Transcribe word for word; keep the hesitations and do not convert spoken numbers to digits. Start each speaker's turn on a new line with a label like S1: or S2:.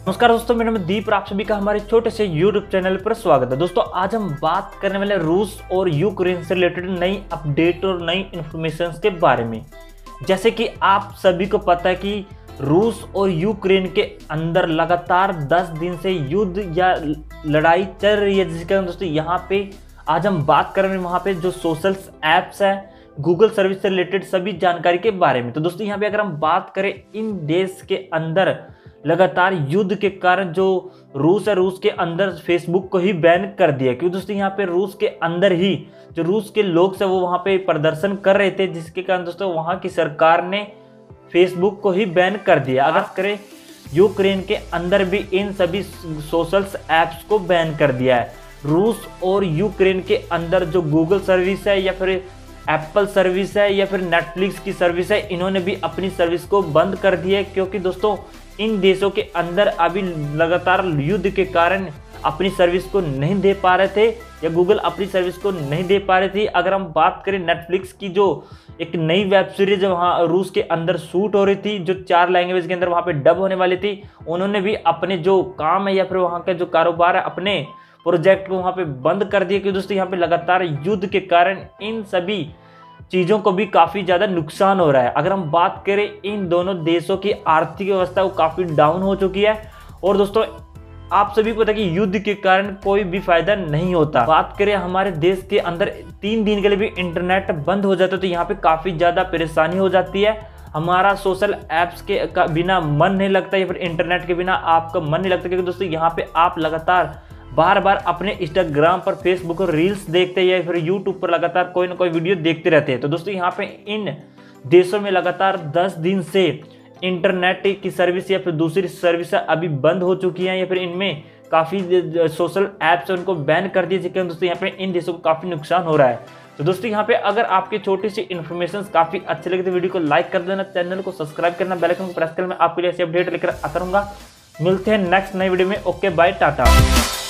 S1: नमस्कार दोस्तों, मेरा नाम है दीप और आप सभी का हमारे छोटे से यूट्यूब चैनल पर स्वागत है। दोस्तों आज हम बात करने वाले रूस और यूक्रेन से रिलेटेड नई अपडेट और नई इन्फॉर्मेशन के बारे में। जैसे कि आप सभी को पता है कि रूस और यूक्रेन के अंदर लगातार दस दिन से युद्ध या लड़ाई चल रही है, जिसके कारण दोस्तों यहाँ पे आज हम बात कर रहे हैं वहाँ पे जो सोशल ऐप्स है, गूगल सर्विस से रिलेटेड सभी जानकारी के बारे में। तो दोस्तों यहाँ पे अगर हम बात करें इन देश के अंदर लगातार युद्ध के कारण जो रूस है, रूस के अंदर फेसबुक को ही बैन कर दिया, क्योंकि दोस्तों यहाँ पे रूस के अंदर ही जो रूस के लोग से वो वहाँ पे प्रदर्शन कर रहे थे, जिसके कारण दोस्तों वहाँ की सरकार ने फेसबुक को ही बैन कर दिया। अगर करें यूक्रेन के अंदर भी इन सभी सोशल ऐप्स को बैन कर दिया है। रूस और यूक्रेन के अंदर जो गूगल सर्विस है या फिर एप्पल सर्विस है या फिर नेटफ्लिक्स की सर्विस है, इन्होंने भी अपनी सर्विस को बंद कर दी है, क्योंकि दोस्तों इन देशों के अंदर अभी लगातार युद्ध के कारण अपनी सर्विस को नहीं दे पा रहे थे या गूगल अपनी सर्विस को नहीं दे पा रही थी। अगर हम बात करें नेटफ्लिक्स की, जो एक नई वेब सीरीज वहाँ रूस के अंदर शूट हो रही थी, जो चार लैंग्वेज के अंदर वहाँ पे डब होने वाली थी, उन्होंने भी अपने जो काम है या फिर वहाँ का जो कारोबार है, अपने प्रोजेक्ट को वहाँ पे बंद कर दिया। क्योंकि दोस्तों यहाँ पे लगातार युद्ध के कारण इन सभी चीज़ों को भी काफ़ी ज़्यादा नुकसान हो रहा है। अगर हम बात करें इन दोनों देशों की आर्थिक व्यवस्था वो काफ़ी डाउन हो चुकी है, और दोस्तों आप सभी को पता है कि युद्ध के कारण कोई भी फायदा नहीं होता। बात करें हमारे देश के अंदर तीन दिन के लिए भी इंटरनेट बंद हो जाता है तो यहाँ पे काफ़ी ज़्यादा परेशानी हो जाती है। हमारा सोशल ऐप्स के का बिना मन नहीं लगता या फिर इंटरनेट के बिना आपका मन नहीं लगता, क्योंकि दोस्तों यहाँ पे आप लगातार बार बार अपने इंस्टाग्राम पर, फेसबुक पर रील्स देखते हैं या फिर यूट्यूब पर लगातार कोई ना कोई वीडियो देखते रहते हैं। तो दोस्तों यहाँ पे इन देशों में लगातार दस दिन से इंटरनेट की सर्विस या फिर दूसरी सर्विस अभी बंद हो चुकी हैं या फिर इनमें काफ़ी सोशल ऐप्स उनको बैन कर दिए, जिसके दोस्तों यहाँ पे इन देशों को काफ़ी नुकसान हो रहा है। तो दोस्तों यहाँ पे अगर आपकी छोटी सी इन्फॉर्मेशन काफ़ी अच्छी लगे तो वीडियो को लाइक कर देना, चैनल को सब्सक्राइब करना, बेल आइकन को प्रेस करना। मैं आपके लिए ऐसी अपडेट लेकर आता रहूँगा। मिलते हैं नेक्स्ट नई वीडियो में। Okay bye, Tata.